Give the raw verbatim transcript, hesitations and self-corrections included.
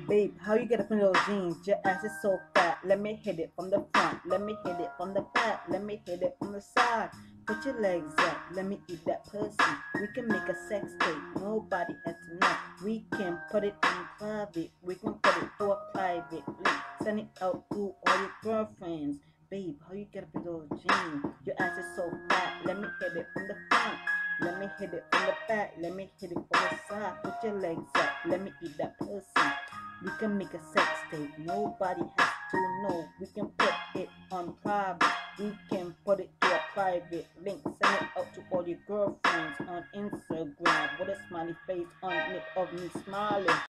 Babe, how you get up in those jeans? Your ass is so fat. Let me hit it from the front. Let me hit it from the back. Let me hit it from the side. Put your legs up. Let me eat that pussy. We can make a sex tape. Nobody has to know. We can put it in private. We can put it to a private link. Send it out to all your girlfriends. Babe, how you get up in those jeans? Your ass is so fat. Let me hit it from the front. Let me hit it from the back. Let me hit it from the side. Put your legs up. Let me eat that pussy. We can make a sex tape. Nobody has to know. We can put it on private. We can put it to a private link. Send it out to all your girlfriends on Instagram with a smiley face on it of me smiling.